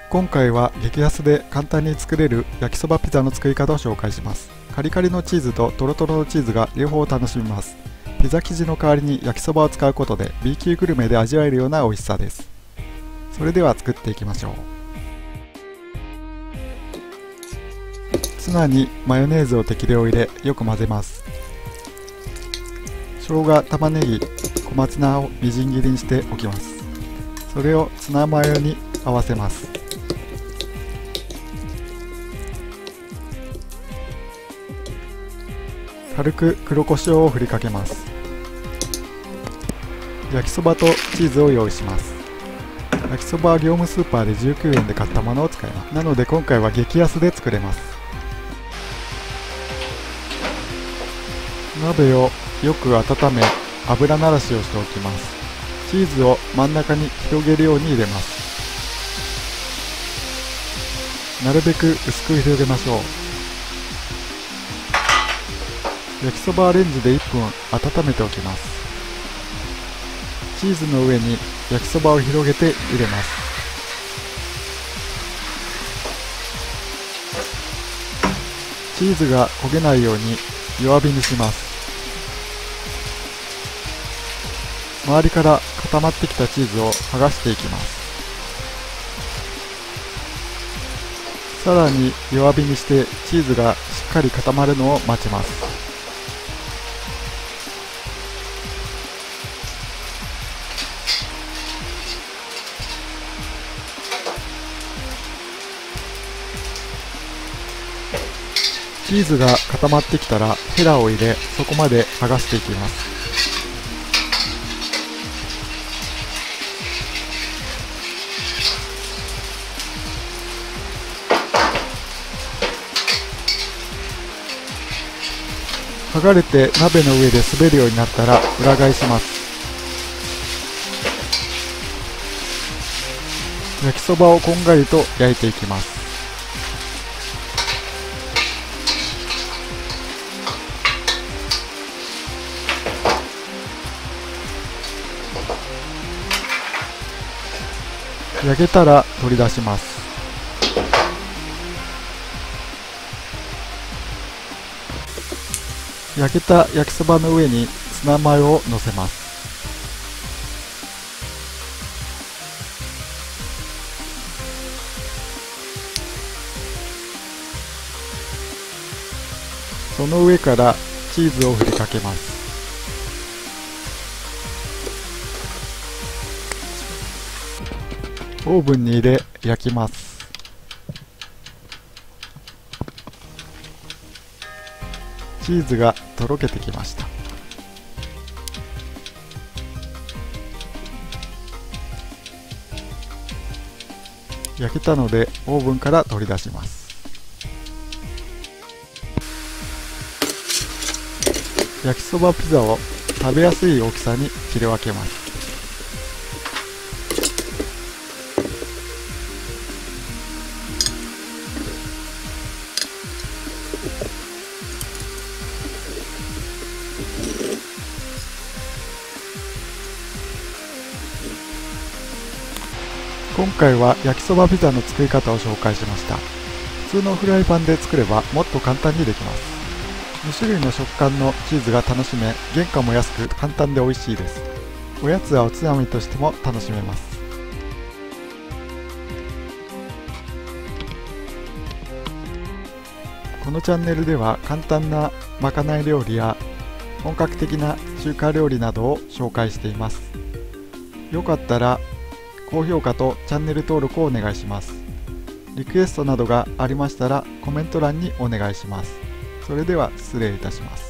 今回は激安で簡単に作れる焼きそばピザの作り方を紹介します。カリカリのチーズとトロトロのチーズが両方楽しめます。ピザ生地の代わりに焼きそばを使うことで B 級グルメで味わえるような美味しさです。それでは作っていきましょう。ツナにマヨネーズを適量入れよく混ぜます。生姜、玉ねぎ、小松菜をみじん切りにしておきます。それをツナマヨに合わせます。軽く黒胡椒を振りかけます。焼きそばとチーズを用意します。焼きそばは業務スーパーで19円で買ったものを使います。なので今回は激安で作れます。鍋をよく温め油ならしをしておきます。チーズを真ん中に広げるように入れます。なるべく薄く広げましょう。焼きそばはレンジで1分温めておきます。チーズの上に焼きそばを広げて入れます。チーズが焦げないように弱火にします。周りから固まってきたチーズを剥がしていきます。さらに弱火にしてチーズがしっかり固まるのを待ちます。チーズが固まってきたらヘラを入れ、そこまで剥がしていきます。剥がれて鍋の上で滑るようになったら裏返します。焼きそばをこんがりと焼いていきます。焼けたら取り出します。焼けた焼きそばの上にツナマヨをのせます。その上からチーズを振りかけます。オーブンに入れ焼きます。チーズがとろけてきました。焼けたのでオーブンから取り出します。焼きそばピザを食べやすい大きさに切り分けます。今回は焼きそばピザの作り方を紹介しました。普通のフライパンで作ればもっと簡単にできます。2種類の食感のチーズが楽しめ、原価も安く簡単で美味しいです。おやつはおつまみとしても楽しめます。このチャンネルでは簡単なまかない料理や本格的な中華料理などを紹介しています。よかったら高評価とチャンネル登録をお願いします。リクエストなどがありましたらコメント欄にお願いします。それでは失礼いたします。